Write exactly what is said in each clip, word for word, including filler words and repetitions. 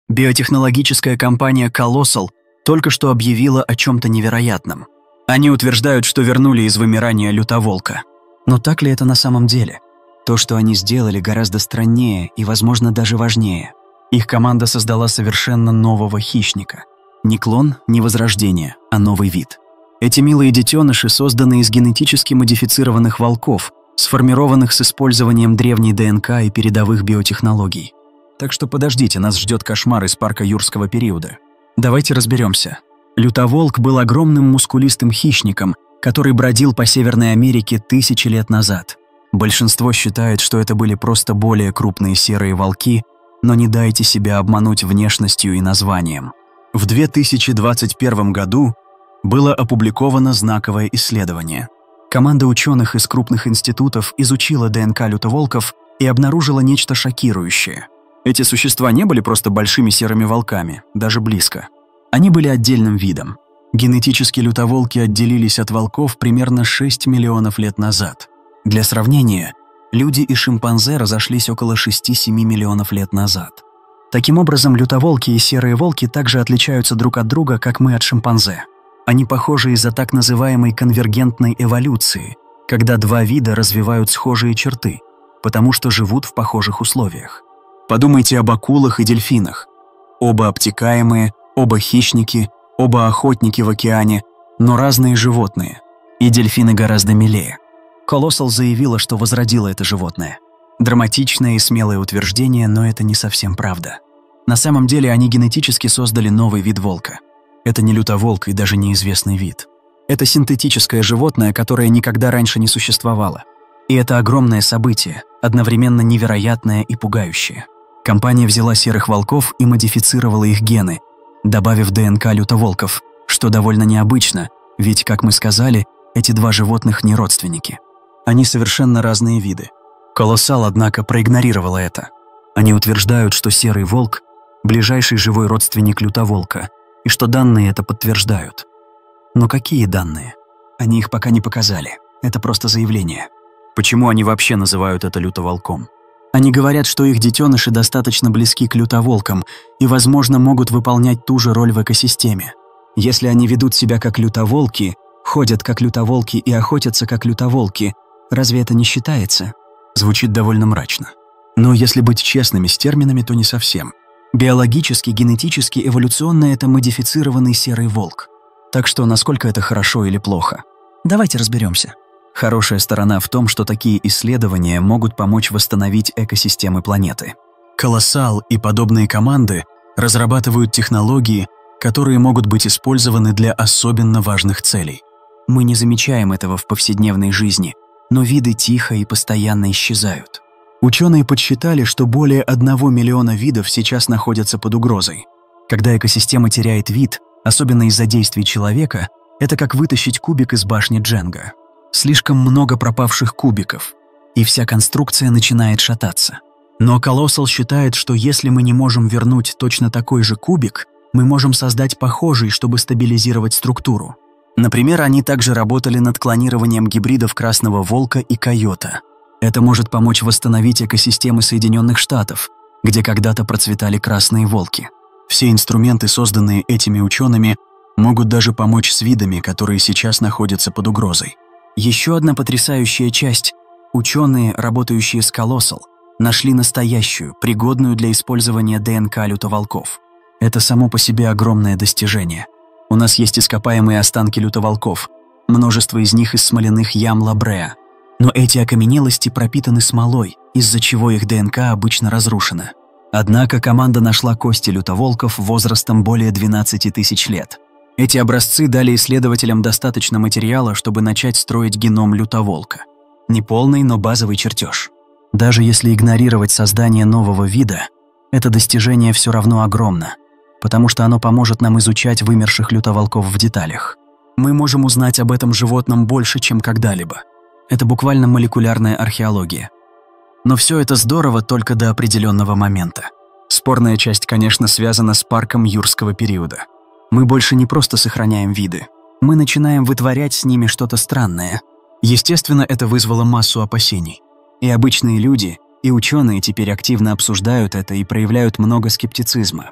Биотехнологическая компания Colossal только что объявила о чем-то невероятном. Они утверждают, что вернули из вымирания лютоволка. Но так ли это на самом деле? То, что они сделали, гораздо страннее и, возможно, даже важнее. Их команда создала совершенно нового хищника. Не клон, не возрождение, а новый вид. Эти милые детеныши созданы из генетически модифицированных волков, сформированных с использованием древней ДНК и передовых биотехнологий. Так что подождите, нас ждет кошмар из парка юрского периода. Давайте разберемся. Лютоволк был огромным мускулистым хищником, который бродил по Северной Америке тысячи лет назад. Большинство считает, что это были просто более крупные серые волки, но не дайте себя обмануть внешностью и названием. В две тысячи двадцать первом году было опубликовано знаковое исследование. Команда ученых из крупных институтов изучила ДНК лютоволков и обнаружила нечто шокирующее. Эти существа не были просто большими серыми волками, даже близко. Они были отдельным видом. Генетически лютоволки отделились от волков примерно шесть миллионов лет назад. Для сравнения, люди и шимпанзе разошлись около шести-семи миллионов лет назад. Таким образом, лютоволки и серые волки также отличаются друг от друга, как мы от шимпанзе. Они похожи из-за так называемой конвергентной эволюции, когда два вида развивают схожие черты, потому что живут в похожих условиях. Подумайте об акулах и дельфинах. Оба обтекаемые, оба хищники, оба охотники в океане, но разные животные. И дельфины гораздо милее. Colossal заявила, что возродила это животное. Драматичное и смелое утверждение, но это не совсем правда. На самом деле они генетически создали новый вид волка. Это не лютоволк и даже неизвестный вид. Это синтетическое животное, которое никогда раньше не существовало. И это огромное событие, одновременно невероятное и пугающее. Компания взяла серых волков и модифицировала их гены, добавив ДНК лютоволков, что довольно необычно, ведь, как мы сказали, эти два животных не родственники. Они совершенно разные виды. Colossal, однако, проигнорировала это. Они утверждают, что серый волк – ближайший живой родственник лютоволка, и что данные это подтверждают. Но какие данные? Они их пока не показали. Это просто заявление. Почему они вообще называют это лютоволком? Они говорят, что их детеныши достаточно близки к лютоволкам и, возможно, могут выполнять ту же роль в экосистеме. Если они ведут себя как лютоволки, ходят как лютоволки и охотятся как лютоволки, разве это не считается? Звучит довольно мрачно. Но если быть честными с терминами, то не совсем. Биологически, генетически, эволюционно это модифицированный серый волк. Так что насколько это хорошо или плохо? Давайте разберемся. Хорошая сторона в том, что такие исследования могут помочь восстановить экосистемы планеты. Colossal и подобные команды разрабатывают технологии, которые могут быть использованы для особенно важных целей. Мы не замечаем этого в повседневной жизни, но виды тихо и постоянно исчезают. Ученые подсчитали, что более одного миллиона видов сейчас находятся под угрозой. Когда экосистема теряет вид, особенно из-за действий человека, это как вытащить кубик из башни Дженга. Слишком много пропавших кубиков, и вся конструкция начинает шататься. Но Colossal считает, что если мы не можем вернуть точно такой же кубик, мы можем создать похожий, чтобы стабилизировать структуру. Например, они также работали над клонированием гибридов красного волка и койота. Это может помочь восстановить экосистемы Соединенных Штатов, где когда-то процветали красные волки. Все инструменты, созданные этими учеными, могут даже помочь с видами, которые сейчас находятся под угрозой. Еще одна потрясающая часть – ученые, работающие с Colossal, нашли настоящую, пригодную для использования ДНК лютоволков. Это само по себе огромное достижение. У нас есть ископаемые останки лютоволков, множество из них из смоляных ям Ла-Бреа. Но эти окаменелости пропитаны смолой, из-за чего их ДНК обычно разрушена. Однако команда нашла кости лютоволков возрастом более двенадцати тысяч лет. Эти образцы дали исследователям достаточно материала, чтобы начать строить геном лютоволка. Не полный, но базовый чертеж. Даже если игнорировать создание нового вида, это достижение все равно огромно, потому что оно поможет нам изучать вымерших лютоволков в деталях. Мы можем узнать об этом животном больше, чем когда-либо. Это буквально молекулярная археология. Но все это здорово только до определенного момента. Спорная часть, конечно, связана с парком юрского периода. Мы больше не просто сохраняем виды. Мы начинаем вытворять с ними что-то странное. Естественно, это вызвало массу опасений. И обычные люди, и ученые теперь активно обсуждают это и проявляют много скептицизма.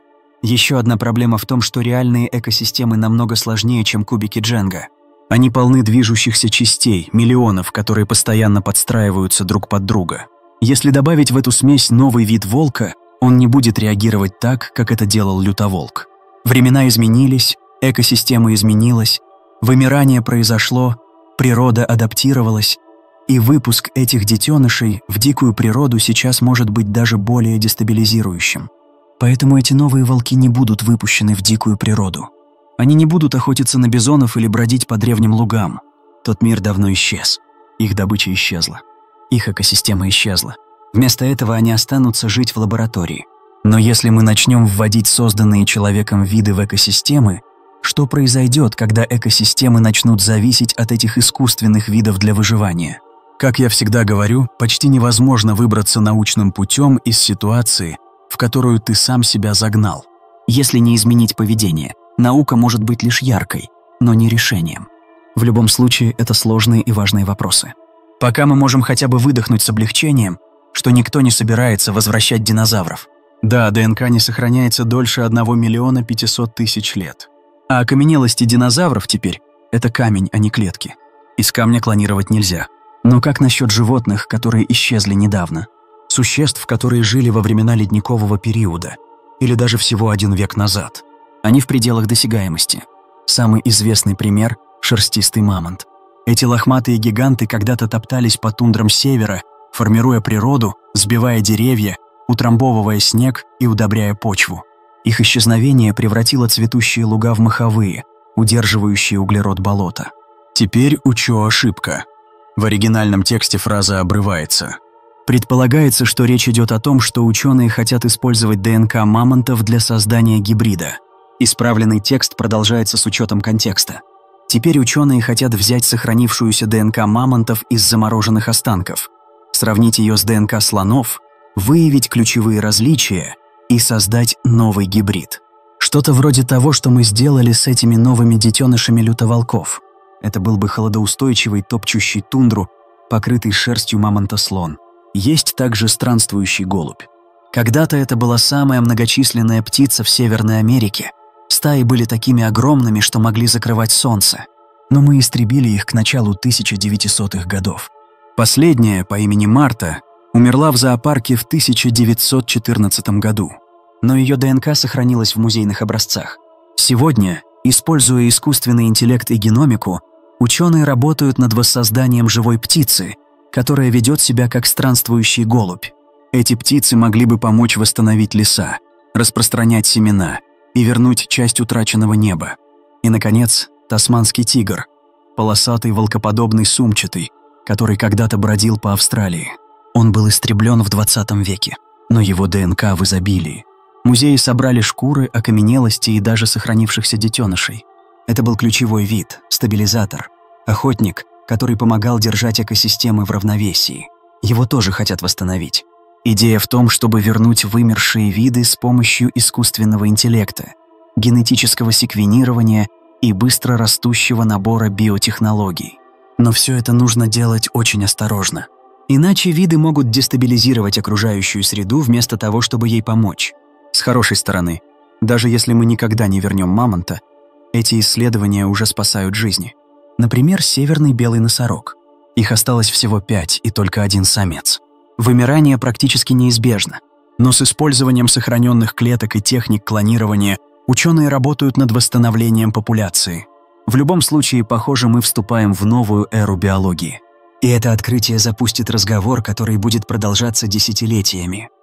Еще одна проблема в том, что реальные экосистемы намного сложнее, чем кубики Дженга. Они полны движущихся частей, миллионов, которые постоянно подстраиваются друг под друга. Если добавить в эту смесь новый вид волка, он не будет реагировать так, как это делал лютоволк. Времена изменились, экосистема изменилась, вымирание произошло, природа адаптировалась, и выпуск этих детенышей в дикую природу сейчас может быть даже более дестабилизирующим. Поэтому эти новые волки не будут выпущены в дикую природу. Они не будут охотиться на бизонов или бродить по древним лугам. Тот мир давно исчез. Их добыча исчезла. Их экосистема исчезла. Вместо этого они останутся жить в лаборатории. Но если мы начнем вводить созданные человеком виды в экосистемы, что произойдет, когда экосистемы начнут зависеть от этих искусственных видов для выживания? Как я всегда говорю, почти невозможно выбраться научным путем из ситуации, в которую ты сам себя загнал. Если не изменить поведение, наука может быть лишь яркой, но не решением. В любом случае, это сложные и важные вопросы. Пока мы можем хотя бы выдохнуть с облегчением, что никто не собирается возвращать динозавров. Да, ДНК не сохраняется дольше одного миллиона пятисот тысяч лет. А окаменелости динозавров теперь – это камень, а не клетки. Из камня клонировать нельзя. Но как насчет животных, которые исчезли недавно? Существ, которые жили во времена ледникового периода, или даже всего один век назад. Они в пределах досягаемости. Самый известный пример – шерстистый мамонт. Эти лохматые гиганты когда-то топтались по тундрам севера, формируя природу, сбивая деревья, утрамбовывая снег и удобряя почву. Их исчезновение превратило цветущие луга в моховые, удерживающие углерод болота. Теперь учу ошибка. В оригинальном тексте фраза обрывается. Предполагается, что речь идет о том, что ученые хотят использовать ДНК мамонтов для создания гибрида. Исправленный текст продолжается с учетом контекста. Теперь ученые хотят взять сохранившуюся ДНК мамонтов из замороженных останков, сравнить ее с ДНК слонов, выявить ключевые различия и создать новый гибрид. Что-то вроде того, что мы сделали с этими новыми детенышами лютоволков. Это был бы холодоустойчивый, топчущий тундру, покрытый шерстью мамонта-слон. Есть также странствующий голубь. Когда-то это была самая многочисленная птица в Северной Америке. Стаи были такими огромными, что могли закрывать солнце. Но мы истребили их к началу тысяча девятисотых годов. Последняя, по имени Марта, умерла в зоопарке в тысяча девятьсот четырнадцатом году. Но ее ДНК сохранилась в музейных образцах. Сегодня, используя искусственный интеллект и геномику, ученые работают над воссозданием живой птицы, которая ведет себя как странствующий голубь. Эти птицы могли бы помочь восстановить леса, распространять семена и вернуть часть утраченного неба. И, наконец, тасманский тигр, полосатый волкоподобный сумчатый, который когда-то бродил по Австралии. Он был истреблен в двадцатом веке, но его ДНК в изобилии. Музеи собрали шкуры, окаменелости и даже сохранившихся детенышей. Это был ключевой вид, стабилизатор, охотник, который помогал держать экосистемы в равновесии. Его тоже хотят восстановить. Идея в том, чтобы вернуть вымершие виды с помощью искусственного интеллекта, генетического секвенирования и быстро растущего набора биотехнологий. Но все это нужно делать очень осторожно. Иначе виды могут дестабилизировать окружающую среду вместо того, чтобы ей помочь. С хорошей стороны, даже если мы никогда не вернем мамонта, эти исследования уже спасают жизни. Например, северный белый носорог. Их осталось всего пять, и только один самец. Вымирание практически неизбежно. Но с использованием сохраненных клеток и техник клонирования ученые работают над восстановлением популяции. В любом случае, похоже, мы вступаем в новую эру биологии. И это открытие запустит разговор, который будет продолжаться десятилетиями.